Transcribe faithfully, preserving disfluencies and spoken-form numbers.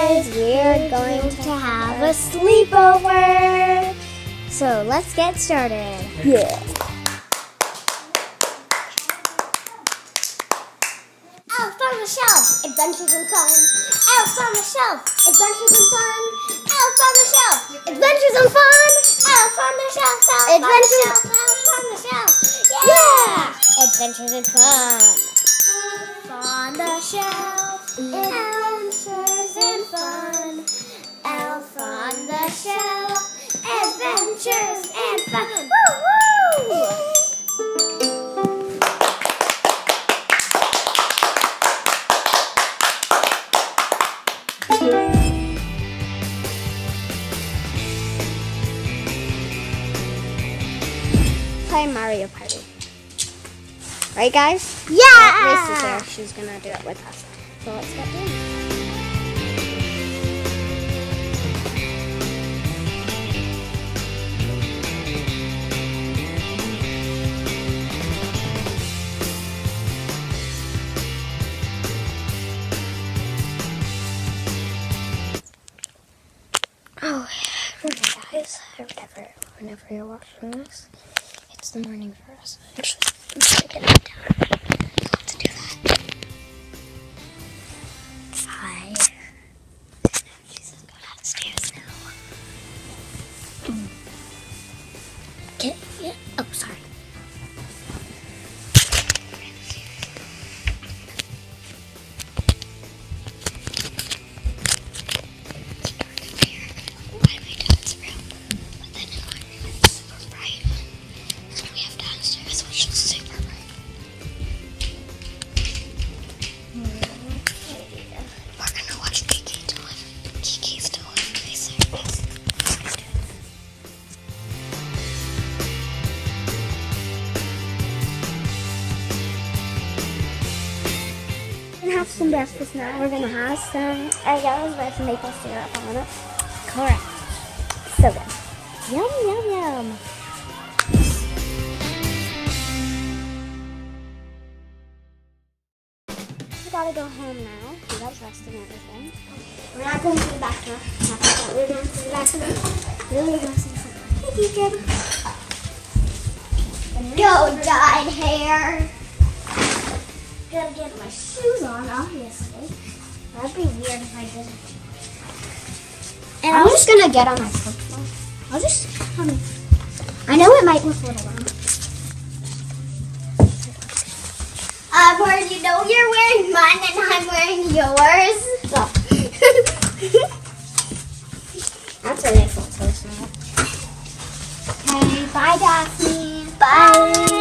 guys, we're going to have a sleepover. So let's get started. Yeah. Elf on the Shelf, adventures and fun. Elf on the Shelf, adventures and fun. Elf on the Shelf, adventures and fun. Elf on the Shelf, adventures. Elf on the Shelf, yeah, adventures and fun. On the shelf, adventures and fun. Elf on the Shelf, adventures and fun. Woo woo! Play Mario Party. Right, guys? Yeah! Grace is there. She's going to do it with us. So let's get doing it. Oh, okay, guys. Or whatever. Whenever you're watching this, it's the morning for us. Actually, I'm just going to get it down. I'll have to do that. Hi. She's just going downstairs now. Okay, yeah. Oh, sorry. Have some breakfast now. We're gonna have some eggs with maple syrup on it. Correct. So good. Yum, yum, yum. We gotta go home now. We got dressed and everything. We're not going to the bathroom. We're going to the bathroom. We're going to see something. Hey, Deacon. Go, dyed hair. Gotta get my shoes on, obviously. That'd be weird if I didn't. And I'm just gonna get on my foot. I'll just, um, I know it might look a little long. Uh, Mark, you know you're wearing mine and I'm wearing yours. So. That's a nice little toast now. Okay, bye, Daphne. Bye.